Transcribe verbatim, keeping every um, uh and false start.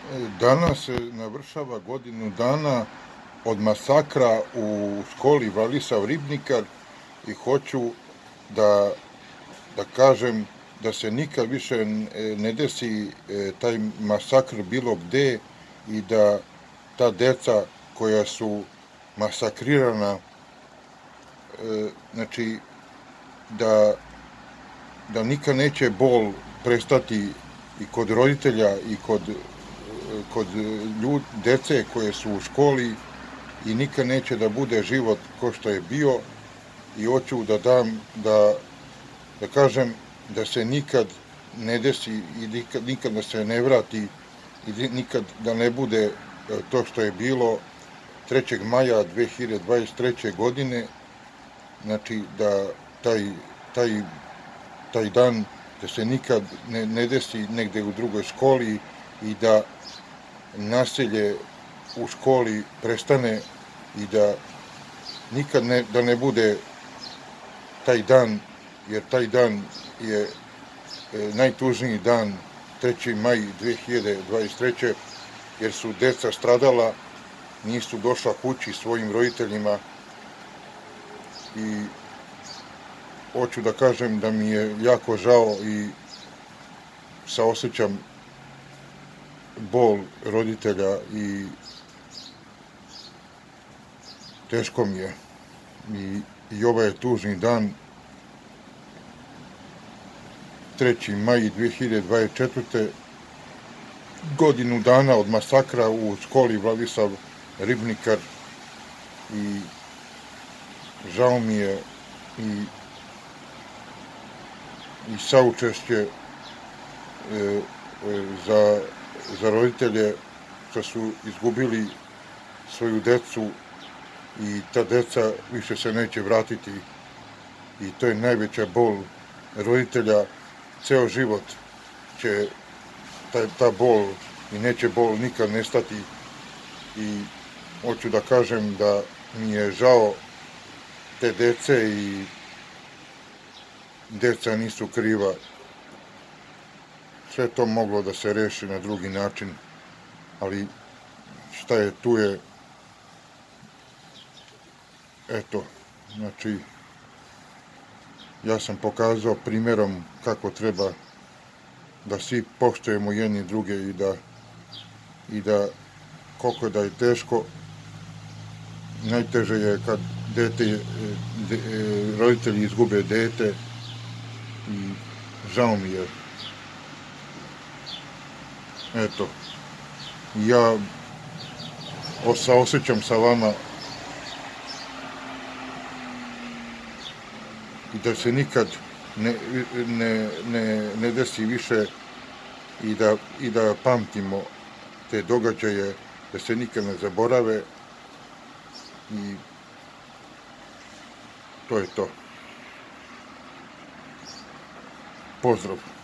Danas se navršava godinu dana od masakra u školi Vladislav Ribnikar i hoću da, da kažem da se nikad više ne desi taj masakr bilo gde i da ta deca koja su masakrirana, znači da, da nikad neće bol prestati i kod roditelja i kod kod ljud, dece koje su u školi i nikad neće da bude život ko što je bio i hoću da dam, da, da kažem da se nikad ne desi i nikad, nikad da se ne vrati i nikad da ne bude to što je bilo trećeg maja dve hiljade dvadeset treće. godine, znači da taj, taj, taj dan da se nikad ne, ne desi negde u drugoj školi i da nasilje u školi prestane i da nikad ne, da ne bude taj dan, jer taj dan je e, najtužniji dan, treći maj dve hiljade dvadeset treće. jer su deca stradala, nisu došla kući svojim roditeljima i hoću da kažem da mi je jako žao i saosećam bol roditelja i teško mi je i, i ovaj je tužni dan, treći maj dve hiljade dvadeset četvrte. godinu dana od masakra u školi Vladislav Ribnikar i žao mi je i, i saučešće e, za, za roditelje što su izgubili svoju decu i ta deca više se neće vratiti i to je najveća bol roditelja. Ceo život će ta, ta bol i neće bol nikad nestati i hoću da kažem da mi je žao te dece i deca nisu kriva. Sve to moglo da se reši na drugi način, ali šta je tu je, eto, znači, ja sam pokazao primjerom kako treba da svi poštujemo jedni druge i da, i da koliko da je teško, najteže je kad dete, de, roditelji izgube dete i žao mi je. Eto, ja saosećam sa vama i da se nikad ne, ne, ne, ne desi više i da, i da pamtimo te događaje, da se nikad ne zaborave i to je to. Pozdrav.